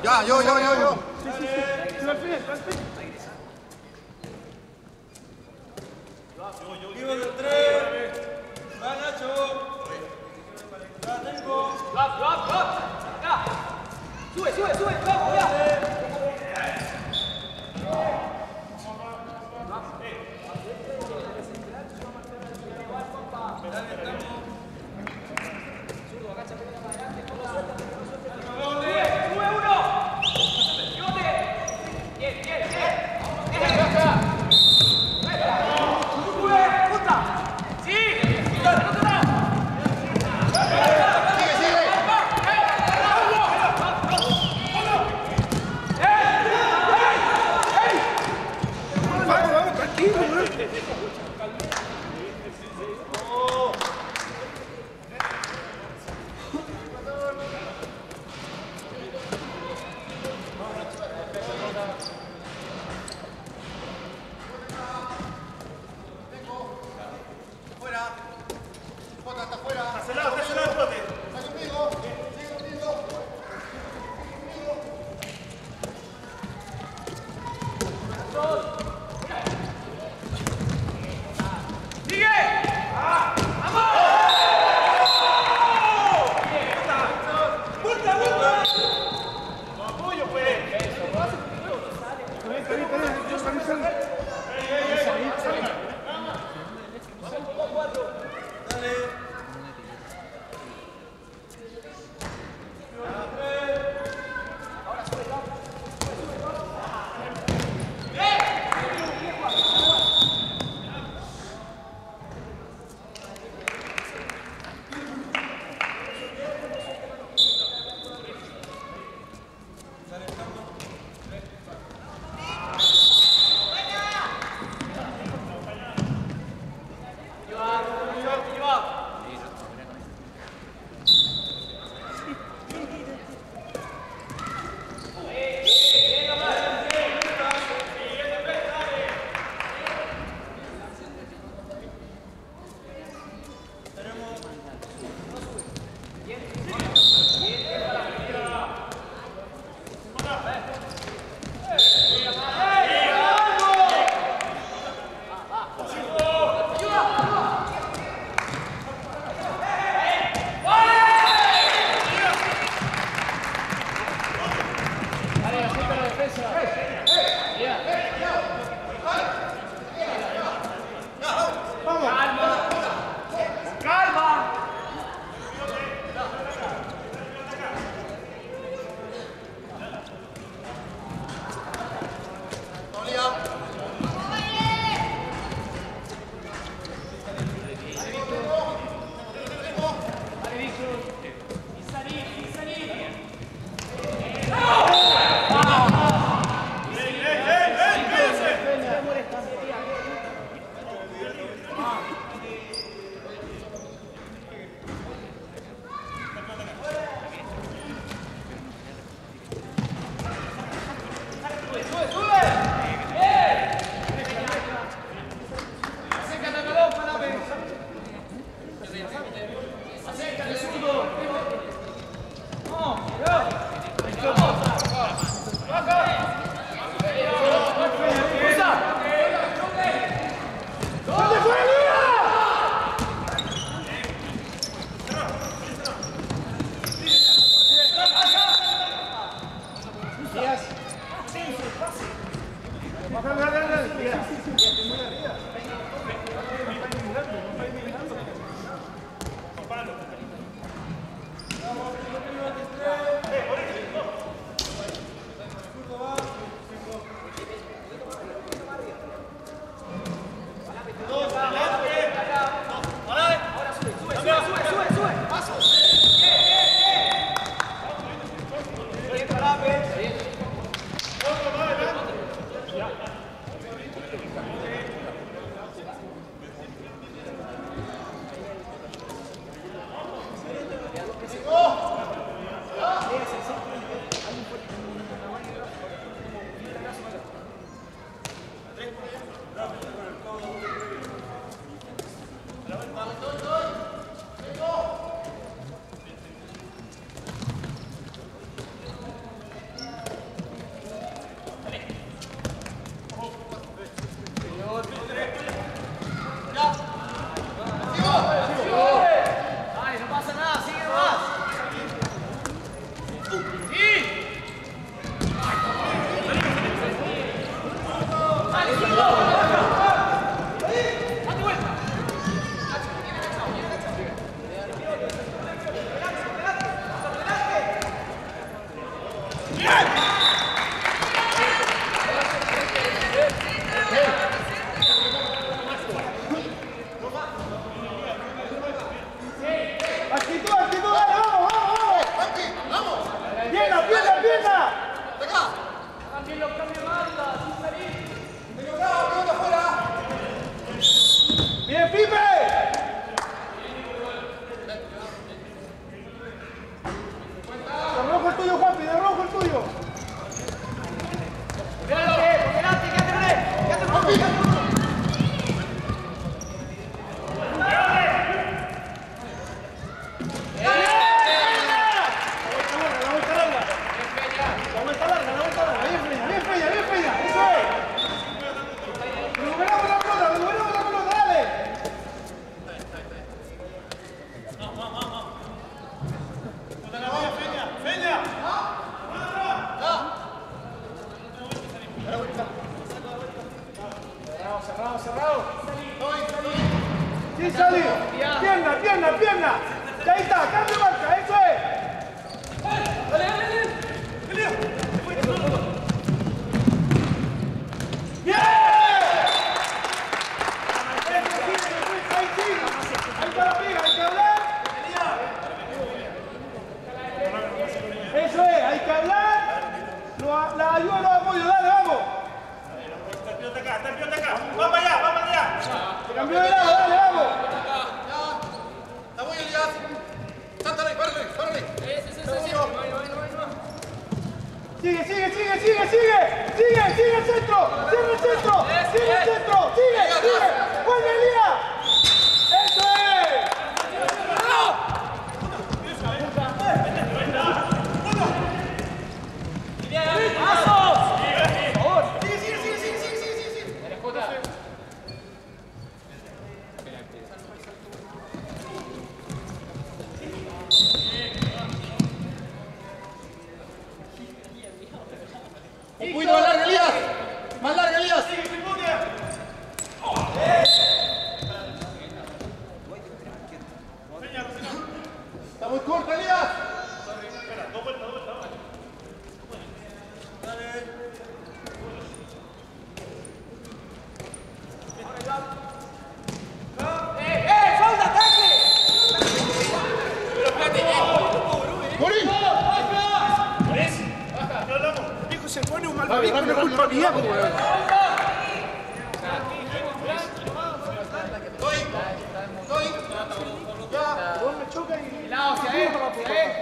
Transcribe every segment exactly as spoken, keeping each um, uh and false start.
Ya, yo, yo, yo, yo. Vivo del tres. Va, Nacho. Ya tengo. ¡Drop, drop, drop! ¡Ya! ¡Sube, sube, sube! ¡Vamos, ya! que hablar, lo, la ayuda, los apoyos, dale, vamos. Está el piloto acá, está el piloto acá. Vamos allá, vamos allá. Se cambió de lado, dale, vamos. ¡La voy, Elías! ¡Sántale, párale, párale! Sí, sí, sí, sí. No, no, no, no. Sigue, sigue, sigue, sigue, sigue. Sigue, sigue el centro. Sigue el centro. Sigue el centro. Sigue, sigue. ¡Vuelve, Elías! ¡Eso es! ¡Un poquito más largo, Elías! ¡Más largo, Elías! ¡Está muy corto, Elías! ¡Morín! Hijo, se pone un mal pavico, no es culpa mía, pues, weón. ¡Estoy! ¡Estoy! ¡Ya! Vos me choca y... Lado, hacia él, hacia él.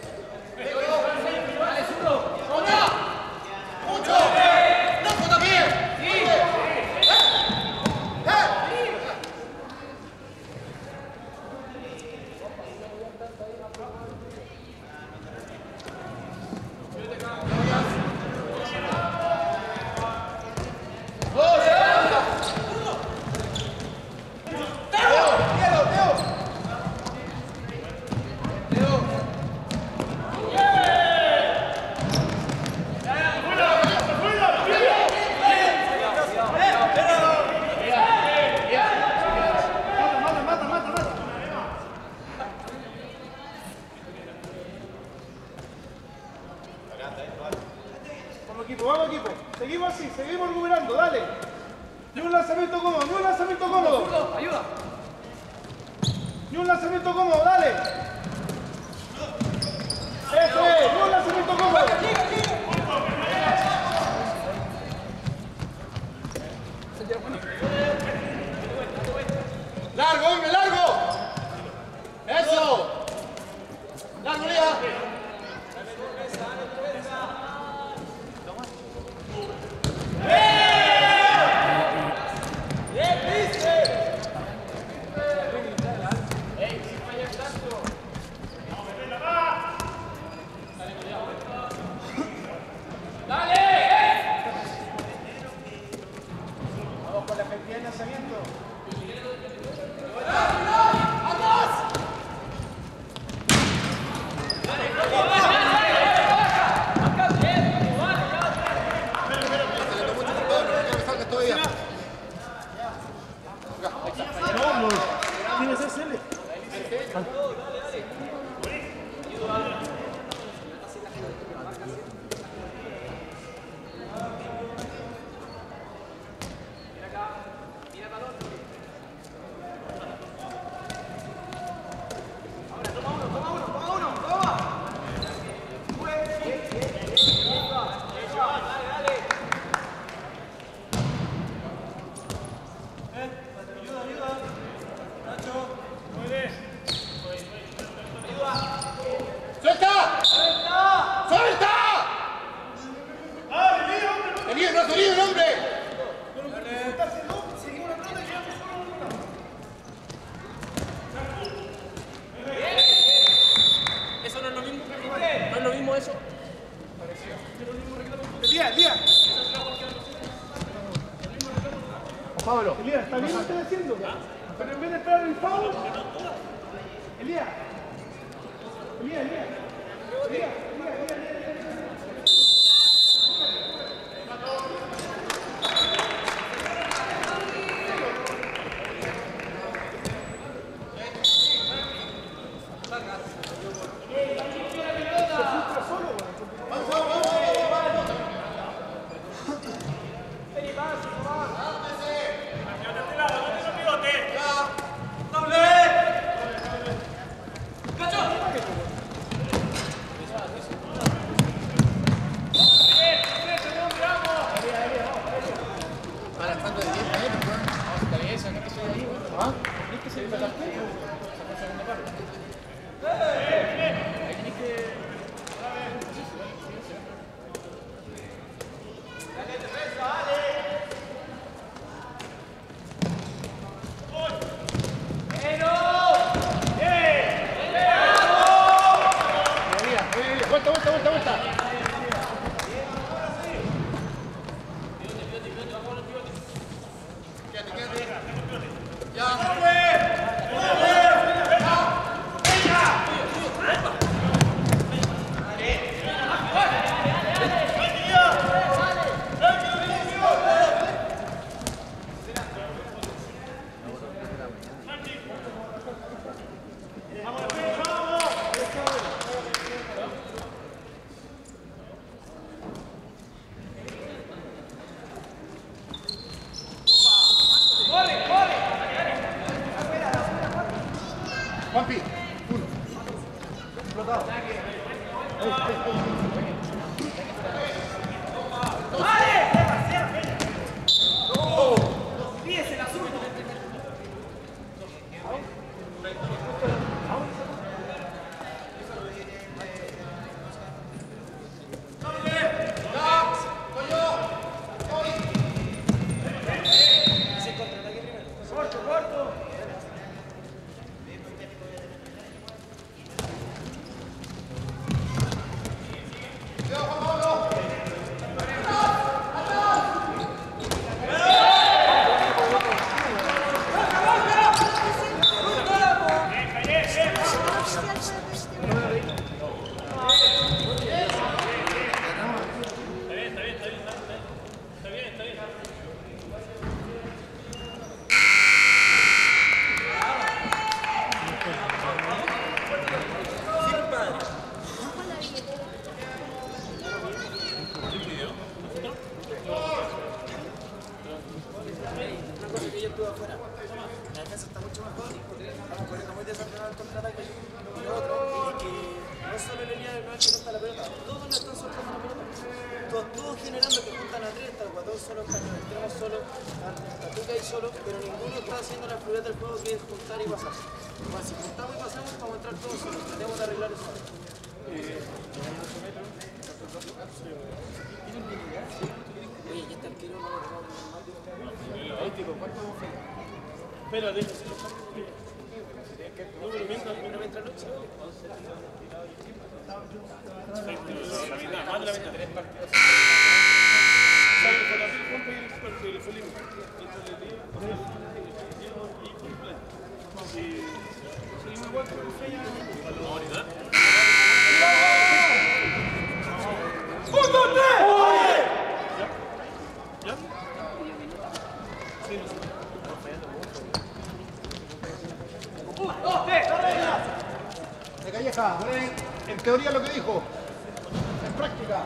Dale, zurdo. ¡Mucho! ¡Loco también! Sí. Vamos equipo, vamos equipo. Seguimos así, seguimos recuperando, dale. Ni un lanzamiento cómodo, ni un lanzamiento cómodo. Zurdo, ayuda. Ni un lanzamiento cómodo, dale. Eso es, ni un lanzamiento cómodo. ¡Largo, hombre, largo! ¡Eso! ¡Largo, Elías! Vamos con la efectividad de lanzamiento. No, no. Tiene que ser Cele. ¡Suelta! ¡Suelta! ¡Elías, brazo libre, hombre! Eso no es lo mismo. No es lo mismo eso. Elías, Elías. Pablo. Elías, ¿está bien lo que estoy haciendo? Pero en vez de esperar el foul... Elías. Elías, Elías. Elías, Elías, Elías, Elías. explotado. Fíjese el azul. Corto, corto. Todos generando que juntan a tres, tal cuatro solo, tal extremos solo, Tatuca y solo, pero ninguno está haciendo la fluidez del juego que es juntar y pasar. Bueno, si juntamos y pasamos, vamos a entrar todos solos, tratemos de arreglar eso. Oye, ¿y este arquero no lo tenemos normal? Espera, déjame. Número mientras. ¿No me entra lucha? La mitad, más de la mitad. Tres partidos. ¡Punto tres! ¿Ya? Sí, De Calleja, en teoría lo que dijo. En práctica.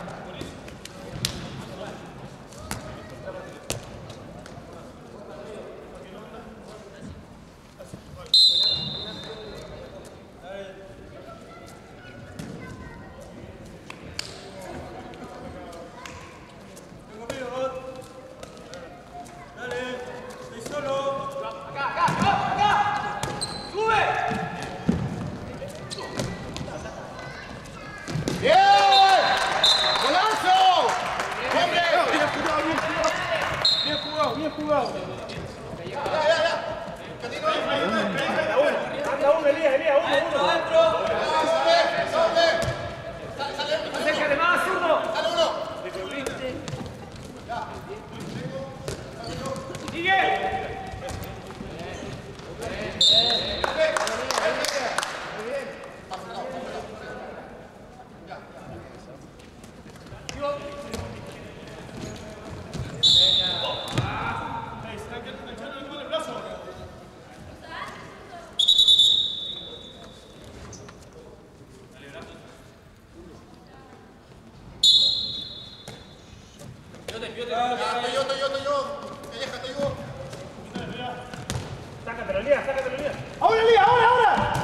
Sácatelo, Lía, sácatelo, Lía. ¡Ahora, Lía! ¡Ahora, ahora!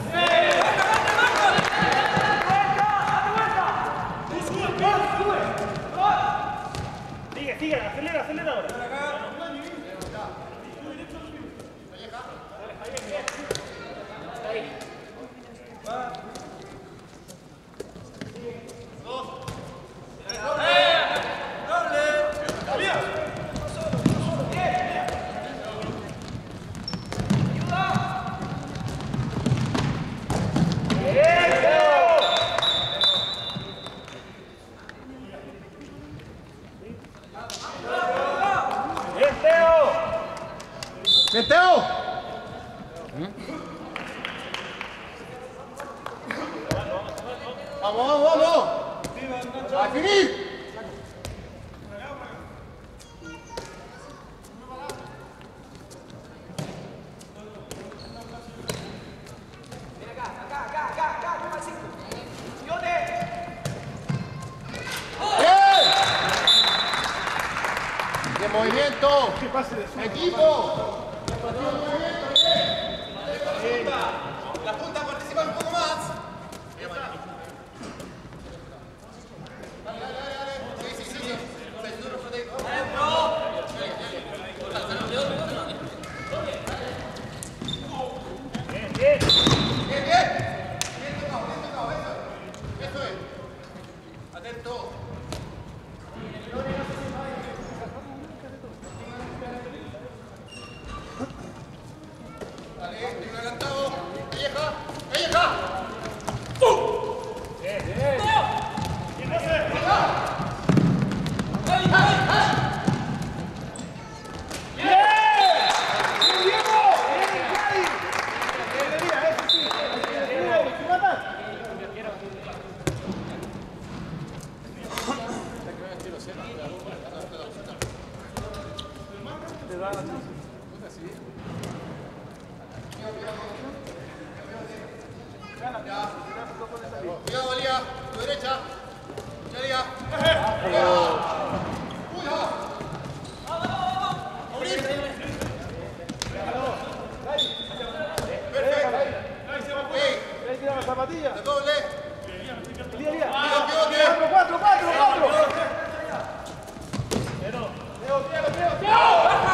Sigue, sigue, acelera, acelera ahora. ¡Meteo! ¡Vamos, vamos, vamos! ¡A finir! ¡Bien! ¡Movimiento! ¡Equipo! La punta participa un poco más. Cuidado, Valía, tu derecha. Chalia. La zapatilla. Doble. Lía, Lía. Pivote. Cuatro, cuatro, cuatro, cuatro. Teo, Teo, Teo, Teo.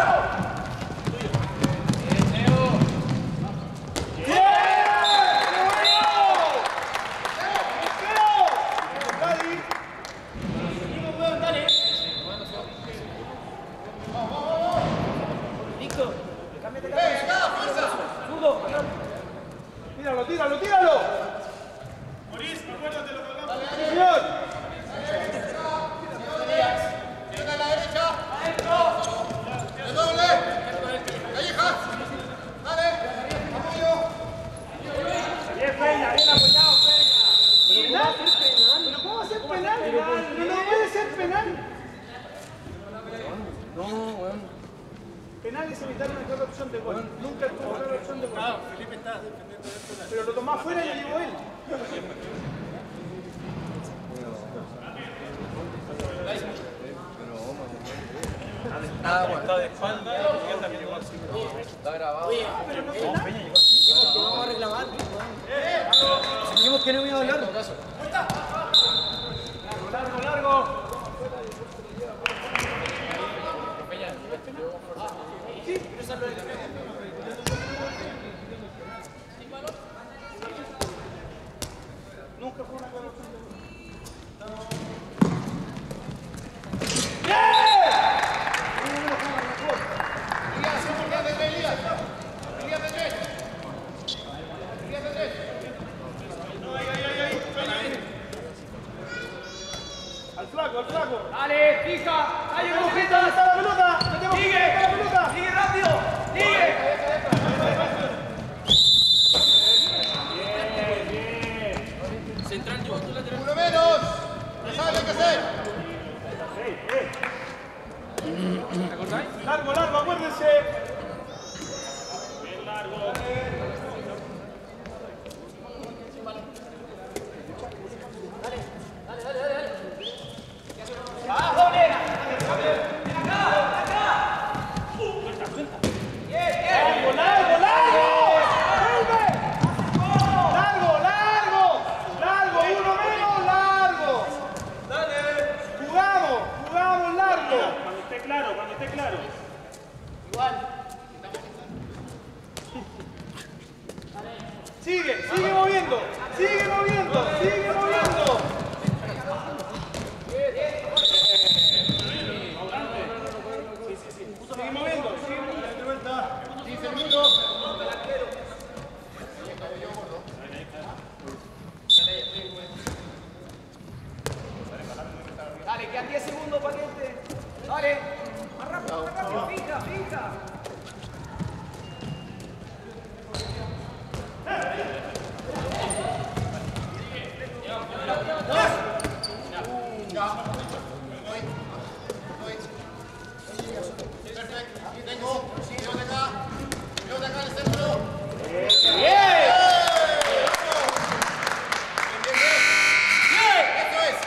Tíralo, tíralo, tíralo. Maurice, acuérdate lo que hablamos. Sí, señor. Tiene a la derecha. El doble. Calleja. Dale. Apoyo. Bien, Peña, bien apoyado, Peña. ¿Pero cómo va a ser penal? No puede ser penal. No, weón. Penal es evitar una clara opción de gol. Nunca tuvo clara opción de gol. Felipe está defendiendo esto. Pero lo tomó afuera y lo llevó él. Está bueno. de espalda y él también llegó así. Está grabado. Oye, Pero no eh, penal. dijimos que no vamos a reclamar. Si dijimos que no iba a hablar. Largo, largo. Sí, pero esa lo es. Nunca fue una clara opción de gol. Elías, Elías de tres, Elías. Elías de tres. Elías de tres. Al flaco, al flaco. Dale, fija. Dale, ¿Dónde Brujita. está la pelota? Metemos Sigue. la pelota. Sigue rápido. Sigue. Central, yo, tú lateral. Uno menos. Ya saben lo que hacer. Largo, largo, acuérdense. Bien largo. Largo, largo, largo. Vuelve. Largo, largo. Largo, uno menos, largo. Jugamos, jugamos largo. Cuando esté claro, cuando esté claro. Sigue, sigue moviendo, sigue moviendo, sigue moviendo. Sigue moviendo, sigue moviendo. De vuelta. quince minutos. Dale, quedan diez segundos para que este. Dale. Más rápido, más rápido. Fija, fija. Perfecto. Aquí tengo. Pivote acá. Pivote acá en el centro. Eso es.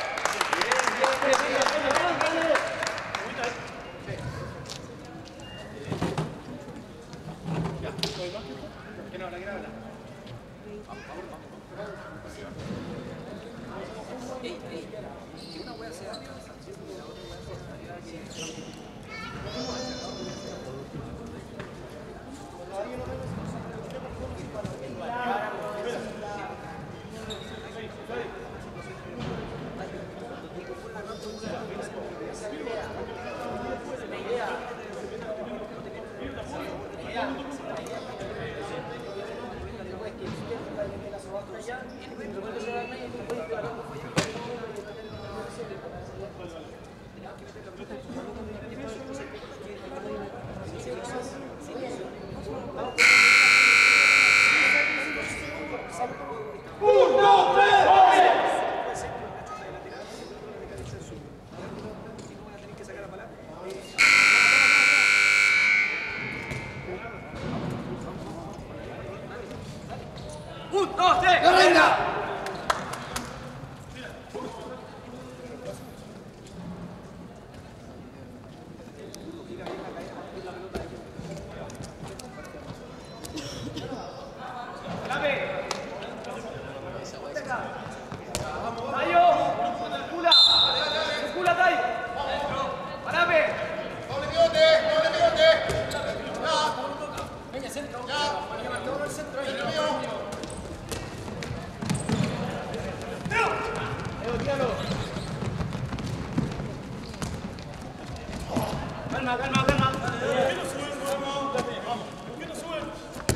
Calma, calma, calma. ¿Por qué no suben? Vamos. ¿Por qué no suben?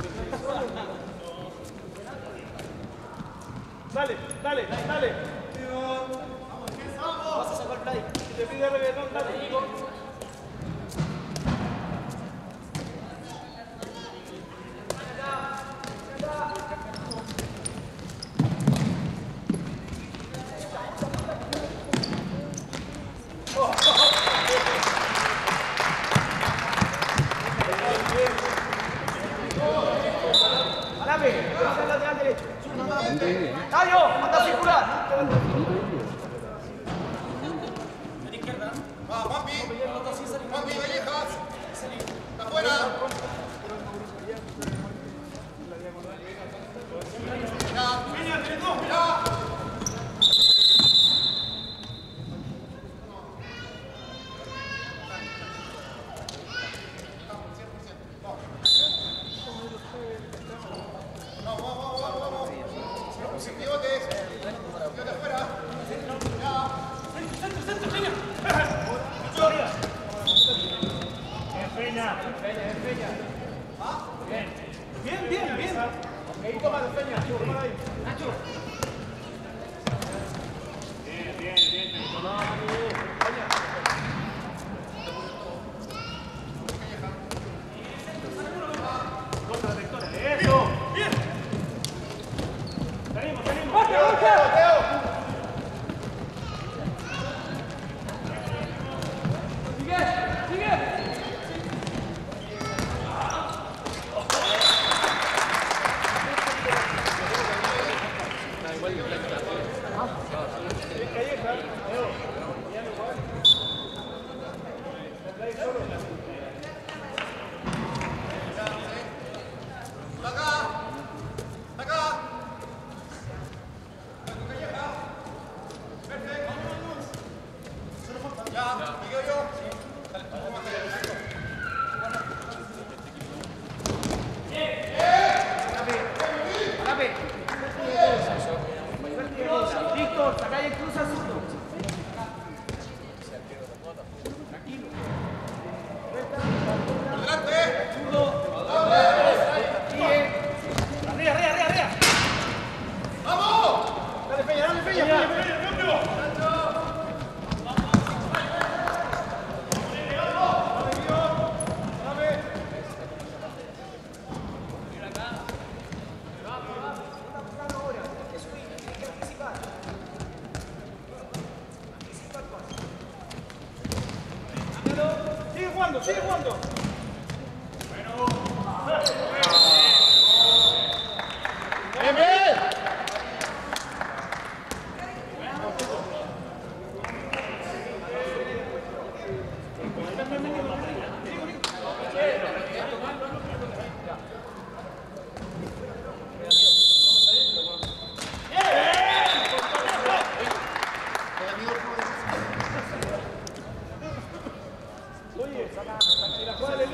Dale, dale, dale. Vas a sacar play. Si te pide reggaetón, dale. Alabe, derecha al lateral derecho. Tallo, anda a circular. Va, papi. Papi, Vallejas. Está afuera. Peña, tenés dos. Ya. Vamos, vamos, vamos, vamos. Sin pivotes. Pivote afuera. Ya. Peña. Bien, bien, bien. Ahí toma la Peña. Toma ahí. Bien, bien, bien. Corta la trayectoria. ¡Eso! ¡Bien! Salimos, salimos. Acá. Acá. Perfecto. Ya, digo yo. Alabe. Listo, saca y cruza zurdo. Adelante. Sigue. Arriba, arriba, arriba, arriba. ¡Vamos! Dale, Peña, dale, Peña. Peña, Peña. Peña, cambio. Sigue jugando, sigue jugando. Bien, bien. Oye, saca, saca, la jugada le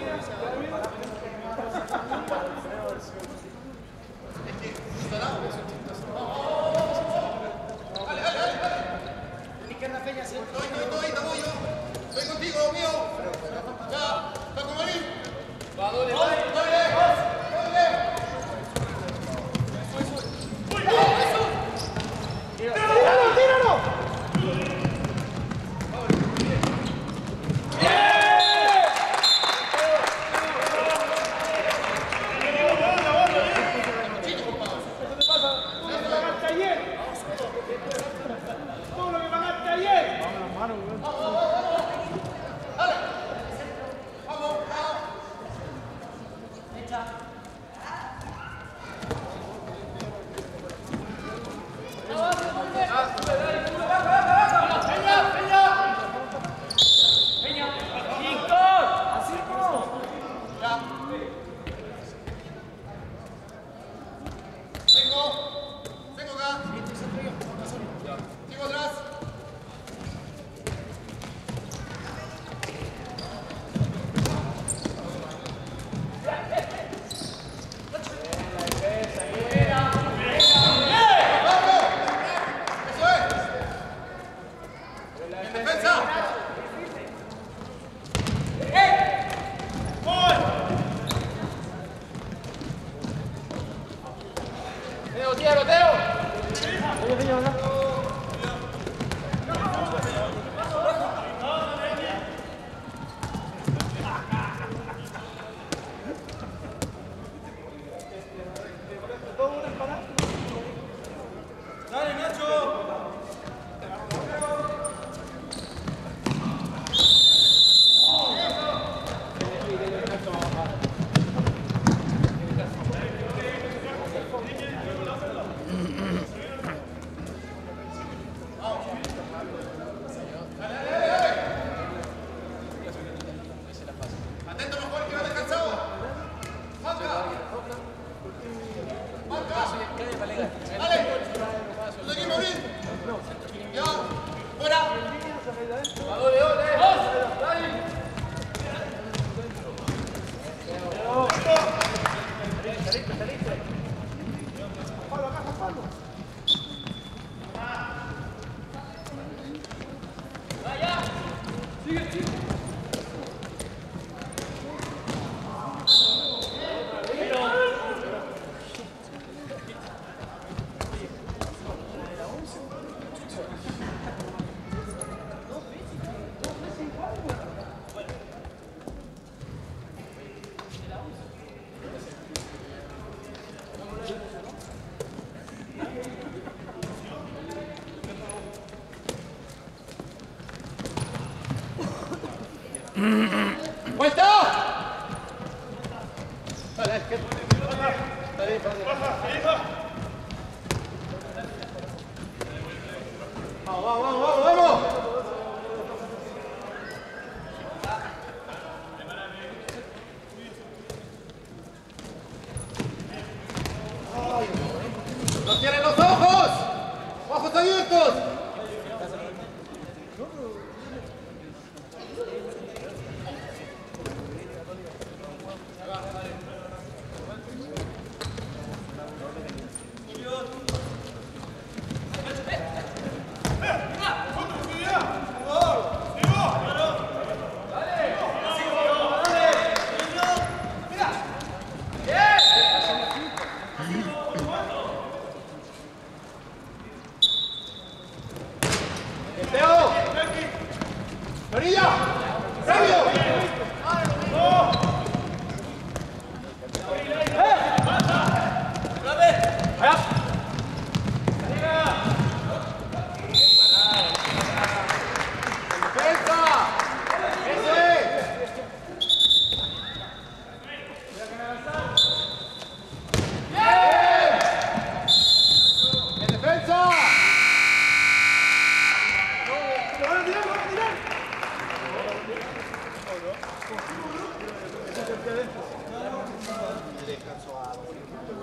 ¡Vuelta! Dale, que... Dale, dale. Vamos, vamos, vamos, vamos. ¡No cierren los ojos! ¡Ojos abiertos! ¡Orilla! ¡Rápido! Descanso a